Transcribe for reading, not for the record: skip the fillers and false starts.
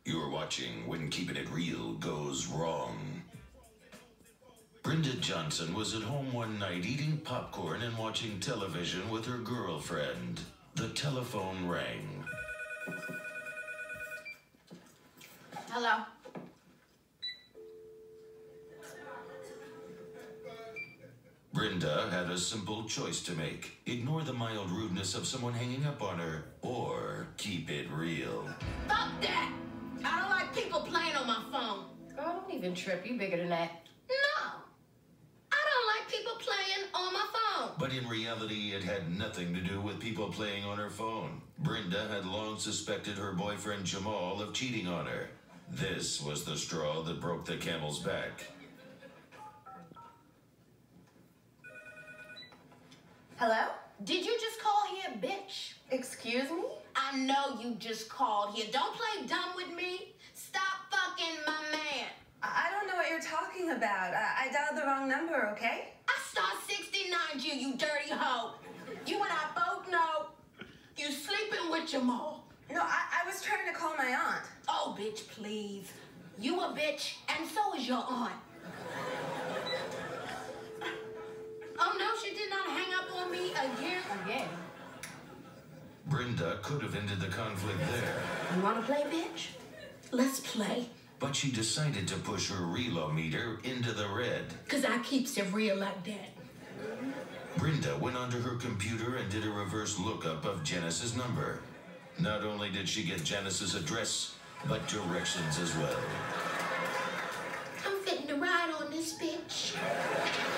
You're watching When Keeping It Real Goes Wrong. Brenda Johnson was at home one night eating popcorn and watching television with her girlfriend. The telephone rang. Hello? Brenda had a simple choice to make. Ignore the mild rudeness of someone hanging up on her, or keep it real. Fuck that! I don't like people playing on my phone. Girl, don't even trip. You bigger than that. No! I don't like people playing on my phone. But in reality, it had nothing to do with people playing on her phone. Brenda had long suspected her boyfriend Jamal of cheating on her. This was the straw that broke the camel's back. Hello? Did you just call here, bitch? Excuse me? I know you just called here. Don't play dumb with me. Stop fucking my man. I don't know what you're talking about. I dialed the wrong number, okay? I star 69'd you dirty hoe. You and I both know you sleeping with Jamal. No, I was trying to call my aunt. Oh, bitch, please. You a bitch, and so is your aunt. Oh, no, she did not hang up on me again. Brenda could have ended the conflict there. You want to play, bitch? Let's play. But she decided to push her relometer into the red. Because I keeps it real like that. Brenda went onto her computer and did a reverse lookup of Janice's number. Not only did she get Janice's address, but directions as well. I'm fitting to ride on this bitch.